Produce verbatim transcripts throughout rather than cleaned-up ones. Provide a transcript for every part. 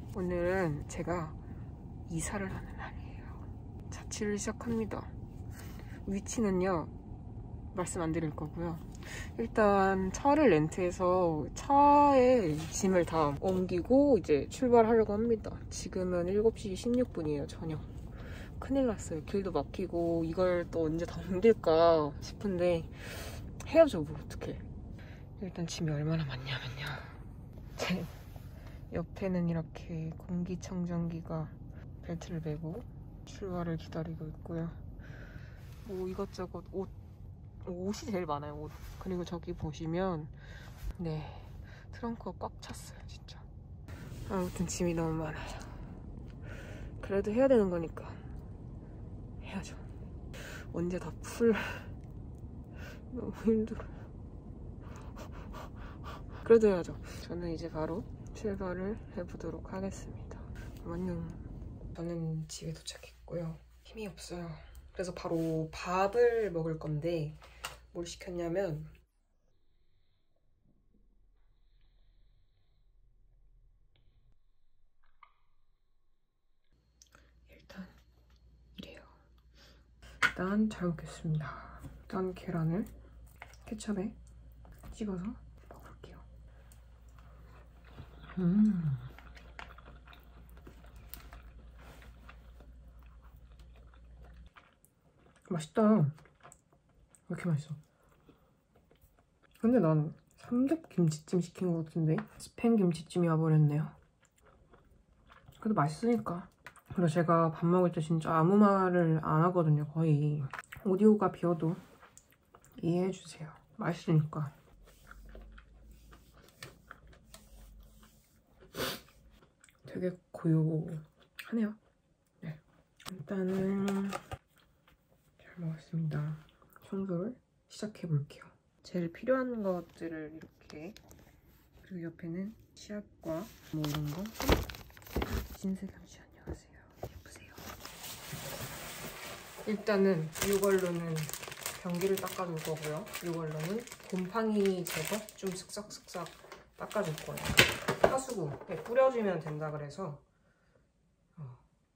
오늘은 제가 이사를 하는 날이에요. 자취를 시작합니다. 위치는요, 말씀 안 드릴 거고요. 일단 차를 렌트해서 차에 짐을 다 옮기고 이제 출발하려고 합니다. 지금은 일곱 시 십육 분이에요, 저녁. 큰일 났어요. 길도 막히고 이걸 또 언제 다 옮길까 싶은데 해야죠, 뭐 어떡해. 일단 짐이 얼마나 많냐면요. 제 옆에는 이렇게 공기청정기가 벨트를 매고 출발을 기다리고 있고요. 뭐 이것저것 옷, 옷이 제일 많아요, 옷. 그리고 저기 보시면 네, 트렁크가 꽉 찼어요, 진짜. 아무튼 짐이 너무 많아요. 그래도 해야 되는 거니까 해야죠. 언제 다 풀. 너무 힘들어. 그래도 해야죠. 저는 이제 바로 출발을 해보도록 하겠습니다. 안녕. 저는 집에 도착했고요. 힘이 없어요. 그래서 바로 밥을 먹을 건데 뭘 시켰냐면 일단 이래요. 일단 잘 먹겠습니다. 일단 계란을 케첩에 찍어서 먹을게요. 음. 맛있다. 왜 이렇게 맛있어? 근데 난 삼겹 김치찜 시킨 것 같은데 스팸 김치찜이 와버렸네요. 그래도 맛있으니까. 그리고 제가 밥 먹을 때 진짜 아무 말을 안 하거든요, 거의. 오디오가 비어도 이해해주세요. 맛있으니까. 되게 고요하네요. 네. 일단은 잘 먹었습니다. 청소를 시작해볼게요. 제일 필요한 것들을 이렇게, 그리고 옆에는 치약과 뭐 이런 거. 진세경씨 안녕하세요. 예쁘세요. 일단은 이걸로는 변기를 닦아줄 거고요. 이걸로는 곰팡이 제거 좀 쓱싹쓱싹 닦아줄 거예요. 하수구에 뿌려주면 된다 그래서 어.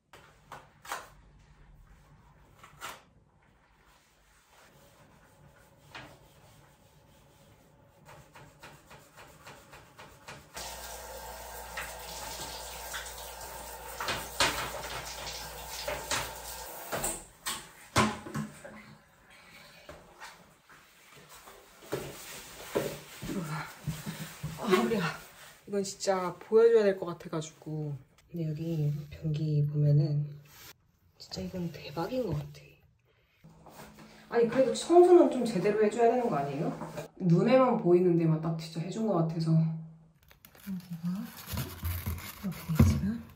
아, 허리야. 이건 진짜 보여줘야 될 것 같아가지고. 근데 여기 변기 보면은 진짜 이건 대박인 것 같아. 아니 그래도 청소는 좀 제대로 해줘야 되는 거 아니에요? 눈에만 보이는 데만 딱 진짜 해준 것 같아서. 여기가 이렇게 있지만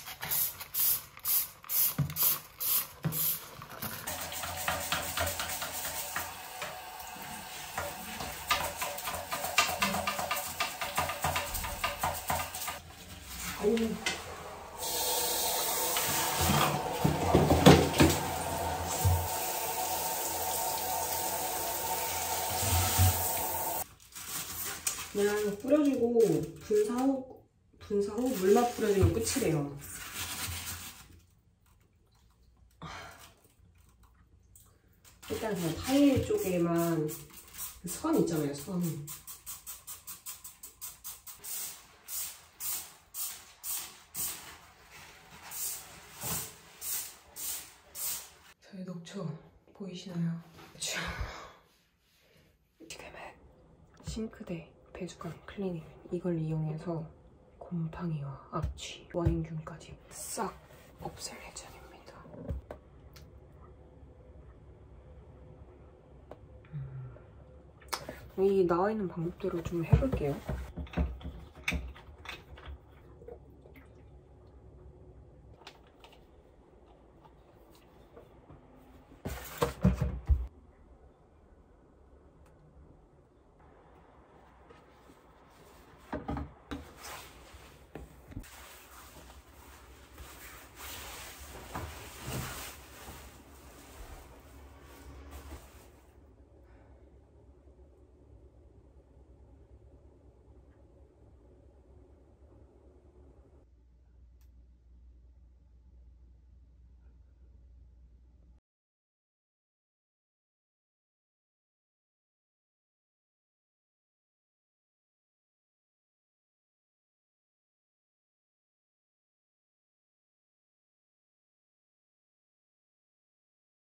아유. 그냥 뿌려주고 분사 후, 분사 후 물만 뿌려주면 끝이래요. 일단 그냥 타일 쪽에만 선 있잖아요, 선. 저희 녹초 보이시나요? 그쵸? 지금은 싱크대 배수관 클리닝 이걸 이용해서 곰팡이와 악취, 원인균까지 싹 없앨 예정입니다. 음. 이 나와있는 방법대로 좀 해볼게요.